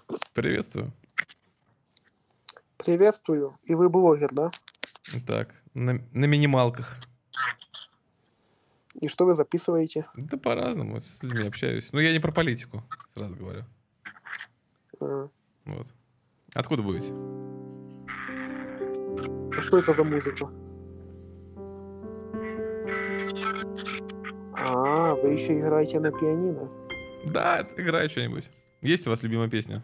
Приветствую. Приветствую. И вы блогер, да? Так, на минималках. И что вы записываете? Да по-разному, с людьми общаюсь. Но я не про политику, сразу говорю. А Вот. Откуда будете? что это за музыка? Вы еще играете на пианино? Да, играю что-нибудь. Есть у вас любимая песня?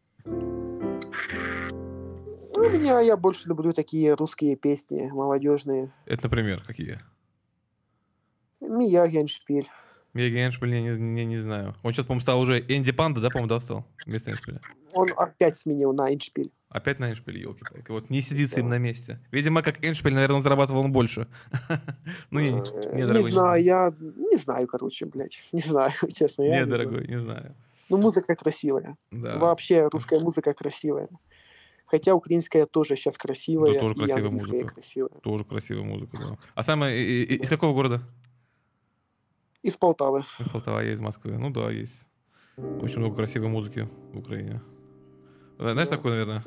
Я больше люблю такие русские песни, молодежные. Это, например, какие? Мия Геншпиль. Мия Геншпиль, я не знаю. Он сейчас, по-моему, стал уже Энди Панда, да, по-моему, да, стал? Вместо Эншпиля. Он опять сменил на Эндшпиль. Опять на Эншпиль, елки-палки. Вот не сидится им на месте. Видимо, как Эншпиль, наверное, он зарабатывал больше. Ну, не, дорогой. Не знаю, я не знаю, короче, блядь. Не знаю, честно. Не, дорогой, не знаю. Ну, музыка красивая. Да. Вообще русская музыка красивая. Хотя украинская тоже сейчас красивая. Да, тоже красивая музыка. Красивая. Тоже красивая музыка, да. А самая из какого города? Из Полтавы. Из Полтавы, я из Москвы. Ну да, есть очень много красивой музыки в Украине. Знаешь, такое, наверное?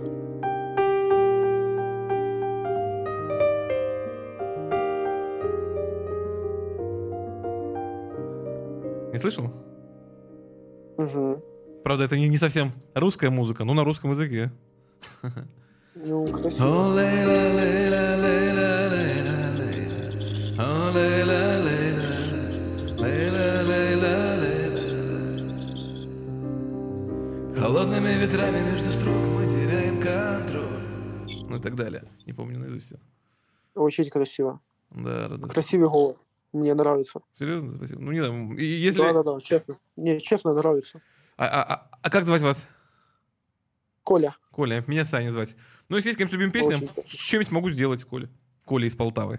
Не слышал? Угу. Правда, это не совсем русская музыка, но на русском языке. Ну, красиво. Холодными ветрами между строк мы теряем контроль. Ну и так далее. Не помню наизусть. Очень красиво. Да. Красивый голос. Мне нравится. Серьезно? Спасибо. Ну, не знаю. Если... Да, честно. Мне честно нравится. А как звать вас? Коля. Коля, меня Саня звать. Ну, если есть каким-то любимым песням, что-нибудь могу сделать, Коля. Коля из Полтавы.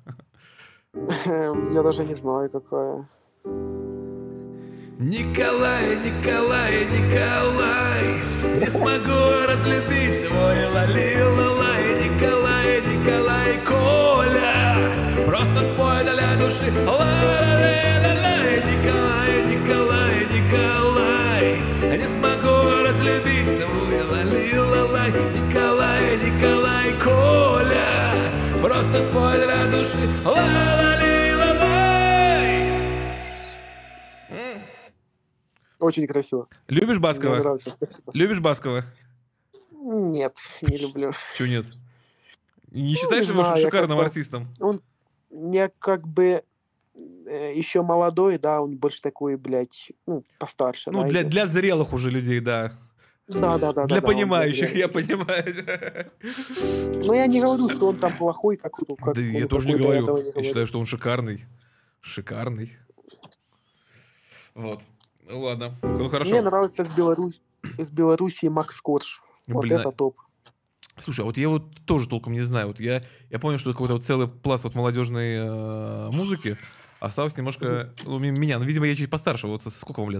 Я даже не знаю, какая. Николай, не смогу разлюбить твой лали-лалай. Николай, Коля, просто спой для души. Ла-ла-лай, Николай, не смогу разлюбить твой лали-лалай. Николай, Коля, просто спой для души. Ла-ла-лай. Очень красиво. Любишь Баскова? Мне нравится. Спасибо. Любишь Баскова? Нет, не люблю. Чего нет? Не считаешь не его знаю, шикарным как-то... артистом? Он не как бы еще молодой, да, он больше такой, блядь, постарше. Ну, да, для зрелых уже людей, да. Да. Для понимающих, я понимаю. Но я не говорю, что он там плохой, как да я тоже не говорю. Я считаю, что он шикарный. Шикарный. Вот. Ну ладно. Ну хорошо. Мне нравится из Беларуси Макс Корж. Вот это топ. Слушай, а вот я вот тоже толком не знаю. Вот я понял, что какой-то вот целый пласт вот молодежной музыки. Осталось немножко меня. Ну, видимо, я чуть постарше. Вот сколько вам лет?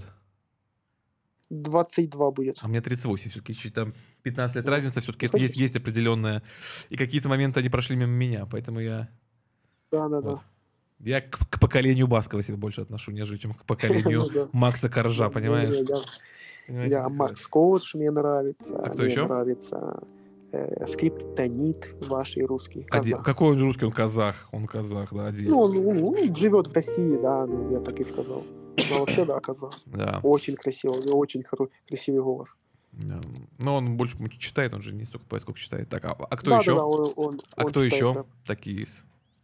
22 будет. А мне 38. Все-таки чуть там 15 лет разница. Все-таки это есть определенная. И какие-то моменты они прошли мимо меня. Поэтому я... Да. Я к поколению Баскова себя больше отношу, нежели чем к поколению Макса Коржа, понимаешь? Я Макс Корж, мне нравится. А кто еще? Мне нравится Скриптонит, ваши русские. Какой он же русский? Он казах, да, один. Ну, он живет в России, да, я так и сказал. Но вообще, да, казах. Да. Очень красиво, у него очень красивый голос. Но он больше читает, он же не столько поет, сколько читает. Так, а кто еще? Да, он кто еще? Да. Такие есть.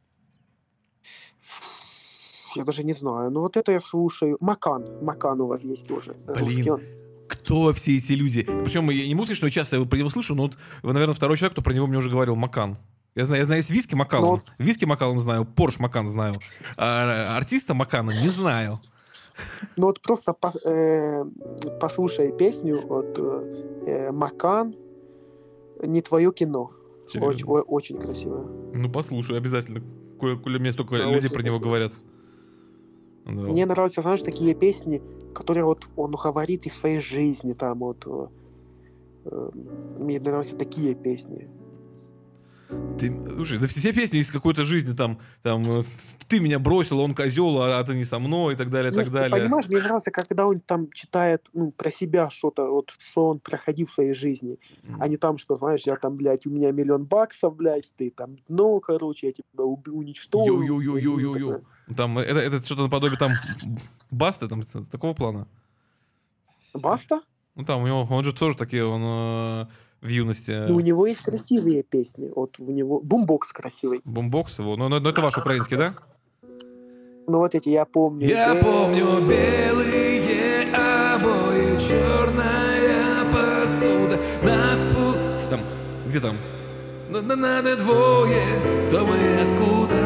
Я даже не знаю. Ну вот это я слушаю. Макан у вас есть тоже. Блин, кто все эти люди? Причем я не буду сказать, что часто про него слышу, но вот вы, наверное, второй человек, кто про него мне уже говорил. Макан. Я знаю, есть Виски Макаллан. Виски Макаллан знаю, Порш Макан знаю. А артиста Макана не знаю. Ну вот просто послушай песню от Макан «Не твое кино». Очень красиво. Ну послушай, обязательно. Коли мне столько людей про него говорят. Да. Мне нравятся, знаешь, такие песни, которые вот он говорит из своей жизни, там вот. Мне нравятся такие песни. Слушай, да все песни из какой-то жизни, там, ты меня бросил, он козел, а ты не со мной, и так далее, и так далее. Понимаешь, мне нравится, когда он там читает, про себя что-то, вот, что он проходил в своей жизни, а не там, что, знаешь, я там, блядь, у меня $1 000 000, блядь, ты там, короче, я тебя уничтожу. Йо-йо-йо-йо-йо-йо. Там, это что-то наподобие там Басты, там, такого плана. Баста? Ну там, он же тоже такие, он в юности... И у него есть красивые песни, вот у него, бумбокс красивый. Бумбокс его, но это ваш украинский, да? Ну вот эти, я помню. Я помню белые обои, черная посуда, нас там, где там? Надо двое, кто мы, откуда,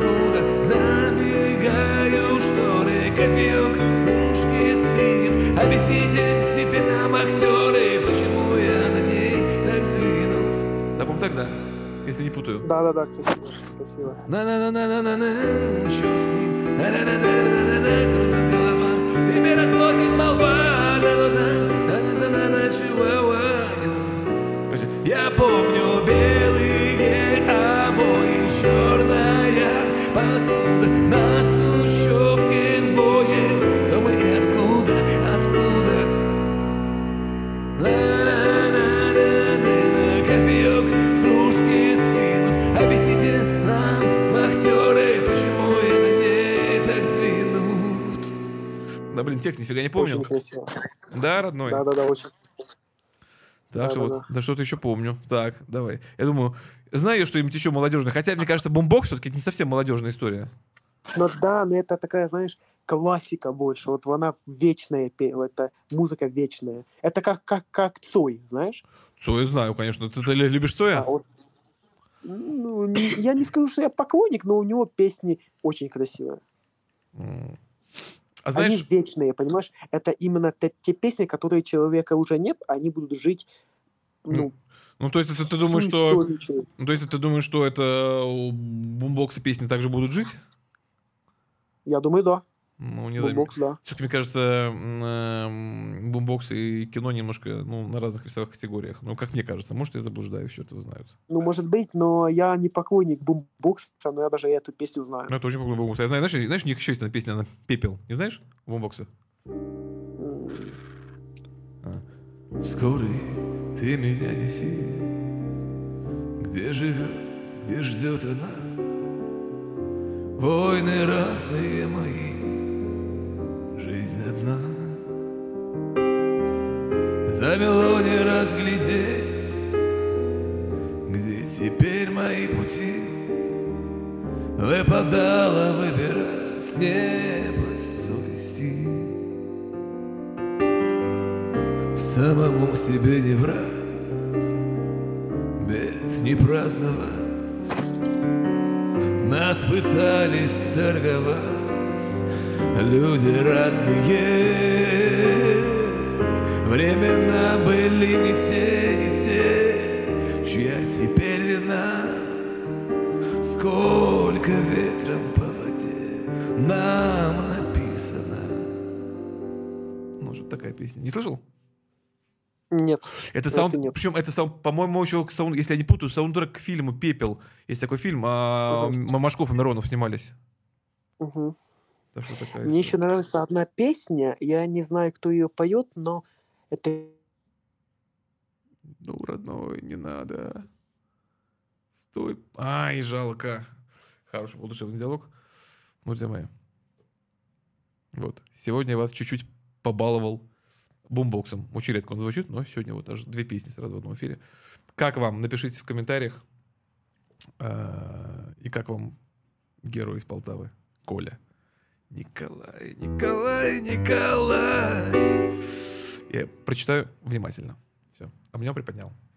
забегаю шторы, кофеек, ушки стынет, объясните теперь нам, актеры, почему я на ней так сдвинут. Да, по-моему, так, да? Если не путаю. Да, красиво. На-на-на-на-на-на, черт с ним. На-на-на-на-на-на, кругом голова, тебе развозит молва, да-да-да, чуава. Я помню белые обои, черная посуда, на хрущевке двое, кто мы и откуда. На-на-на-на-на, кофеек в кружке стынут, объясните нам, вахтеры, почему я на ней так сдвинут. Да, блин, текст нифига не помню. Очень красиво. Да, родной? Да, очень. Так, что вот, да, что-то еще помню. Так, давай. Я думаю, знаю что-нибудь еще молодежное. Хотя, мне кажется, бумбокс все-таки не совсем молодежная история. Но это такая, знаешь, классика больше. Вот она вечная, это музыка вечная. Это как Цой, знаешь? Цой знаю, конечно. Ты любишь Цоя? Я не скажу, что я поклонник, но у него песни очень красивые. А знаешь... Они вечные, понимаешь? Это именно те песни, которые человека уже нет, они будут жить, то есть ты думаешь, что... То есть ты думаешь, что это бумбоксы песни также будут жить? Я думаю, да. Ну, не бумбокс, да. Все-таки, мне кажется, бумбокс и кино немножко, на разных весовых категориях. Ну, как мне кажется. Может, я заблуждаюсь, что-то знают. Может быть, но я не поклонник бумбокса, но я даже эту песню знаю. Ну, я тоже не поклонник бумбокса. Знаешь, у них еще есть одна песня, она «Пепел». Не знаешь бумбокса? Скорый ты меня неси, где живет, где ждет она. Войны разные мои, жизнь одна. Замело не разглядеть, где теперь мои пути. Выпадало выбирать небо совести. Самому себе не врать, бед не праздновать. Нас пытались торговать люди разные. Времена были не те, чья теперь вина. Сколько ветром по воде нам написано. Может, такая песня. Не слышал? Нет. Это саунд, причем это по-моему, еще саунд, если я не путаю, саундтрек к фильму «Пепел». Есть такой фильм, Машков и Миронов снимались. Угу. Так что такая Мне еще нравится одна песня, я не знаю, кто ее поет, но это... Ну, родной, не надо. Стой. Ай, жалко. Хороший полудушевный диалог. Друзья мои. Вот. Сегодня я вас чуть-чуть побаловал бумбоксом. Очень редко он звучит, но сегодня вот аж 2 песни сразу в одном эфире. Как вам? Напишите в комментариях. И как вам герой из Полтавы? Коля. Николай. Я прочитаю внимательно. Все. Обнял, приподнял.